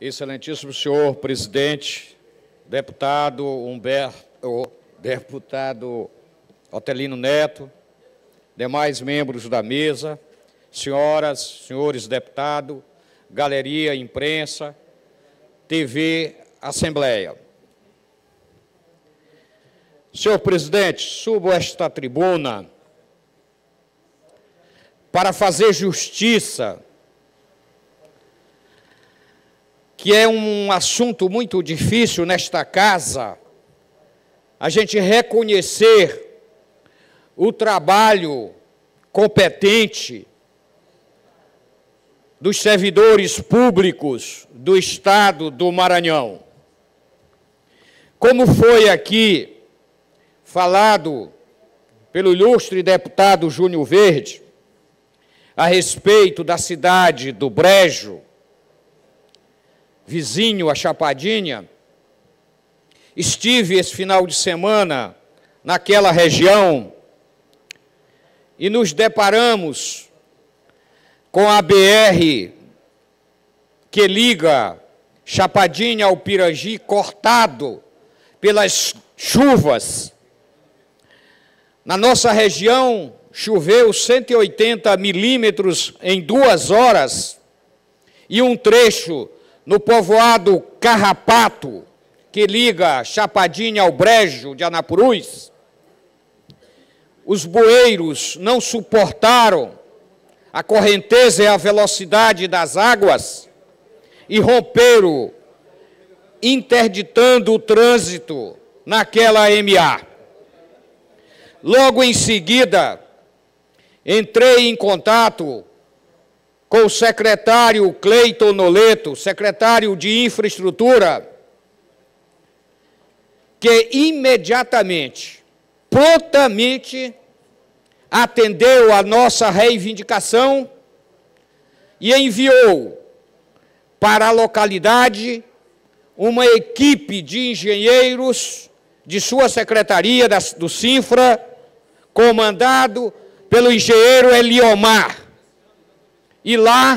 Excelentíssimo senhor presidente, deputado deputado Otelino Neto, demais membros da mesa, senhoras, senhores deputados, galeria, imprensa, TV, Assembleia. Senhor presidente, subo esta tribuna para fazer justiça, que é um assunto muito difícil nesta casa, a gente reconhecer o trabalho competente dos servidores públicos do Estado do Maranhão. Como foi aqui falado pelo ilustre deputado Júnior Verde, a respeito da cidade do Brejo, vizinho a Chapadinha, estive esse final de semana naquela região e nos deparamos com a BR que liga Chapadinha ao Pirangi, cortado pelas chuvas. Na nossa região, choveu 180 milímetros em 2 horas e um trecho no povoado Carrapato, que liga Chapadinha ao Brejo de Anapurus, os bueiros não suportaram a correnteza e a velocidade das águas e romperam, interditando o trânsito naquela MA. Logo em seguida, entrei em contato com o secretário Cleiton Noleto, secretário de Infraestrutura, que imediatamente, prontamente, atendeu a nossa reivindicação e enviou para a localidade uma equipe de engenheiros de sua secretaria, do Sinfra, comandado pelo engenheiro Eliomar. E lá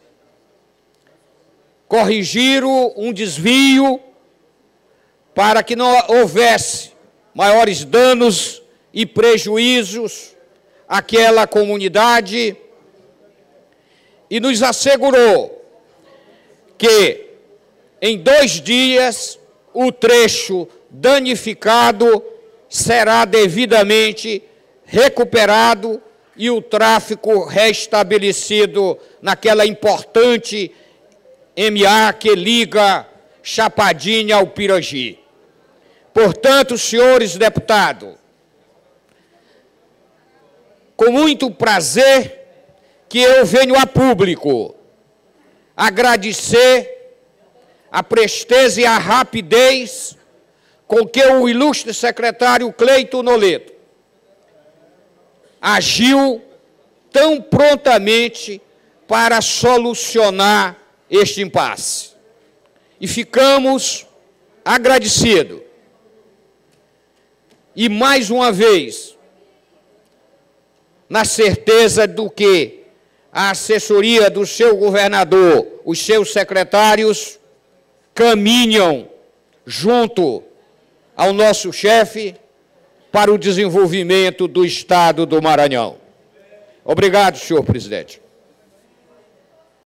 corrigiram um desvio para que não houvesse maiores danos e prejuízos àquela comunidade e nos assegurou que em 2 dias o trecho danificado será devidamente recuperado e o tráfego restabelecido naquela importante MA que liga Chapadinha ao Pirangi. Portanto, senhores deputados, com muito prazer que eu venho a público agradecer a presteza e a rapidez com que o ilustre secretário Cleiton Noleto agiu tão prontamente para solucionar este impasse. E ficamos agradecidos. E, mais uma vez, na certeza do que a assessoria do seu governador, os seus secretários, caminham junto ao nosso chefe para o desenvolvimento do Estado do Maranhão. Obrigado, senhor presidente.